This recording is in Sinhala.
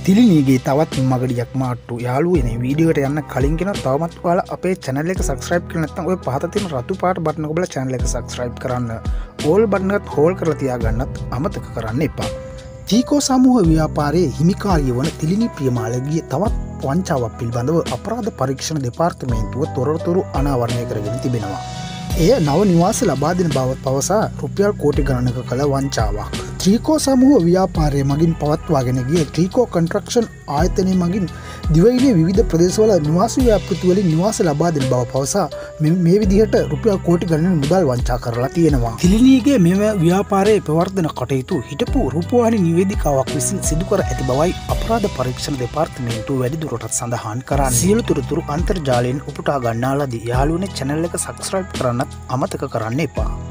තිලිනීගේ තවත් මගඩියක් මාට්ටු යාළුවනේ වීඩියෝට යන්න කලින් කියන තවමත් ඔයාලා අපේ channel එක subscribe කරලා නැත්නම් ඔය පහත තියෙන රතු පාට බටන් එක ඔබලා channel එක subscribe කරන්න all බටන් එකත් hold කරලා තියාගන්නත් අමතක කරන්න එපා. චීකෝ සමූහ ව්‍යාපාරයේ හිමිකාරිය වන තිලිනී ප්‍රියමාලගේ තවත් වංචාවක් පිළිබඳව අපරාධ පරීක්ෂණ දෙපාර්තමේන්තුව තොරතුරු අනාවරණය කරගෙන තිබෙනවා. එය නව නිවාස ලබා දෙන බව පවසා රුපියල් කෝටි ගණනක කළ වංචාවක්. ත්‍රීකෝ සමූහ ව්‍යාපාරය මගින් පවත්වාගෙන ගිය ත්‍රීකෝ කන්ස්ට්‍රක්ෂන් ආයතනය මගින් දිවයිනේ විවිධ ප්‍රදේශවල නිවාස ව්‍යාපෘති වලින් නිවාස ලබා දෙන බව පවසා මේ විදිහට රුපියල් කෝටි ගණන් මුදල් වංචා කරලා තියෙනවා. තිලිනීගේ මෙම ව්‍යාපාරයේ ප්‍රවර්ධන කටයුතු හිටපු රූපවාහිනී නිවේදිකාවක් විසින් සිදු කර ඇති බවයි අපරාධ පරීක්ෂණ දෙපාර්තමේන්තුව වැඩිදුරටත් සඳහන් කරන්නේ. සියලු තොරතුරු අන්තර්ජාලයෙන් උපුටා ගන්නා ලදී. යාළුවනේ channel එක subscribe කරන්නත් අමතක කරන්න එපා.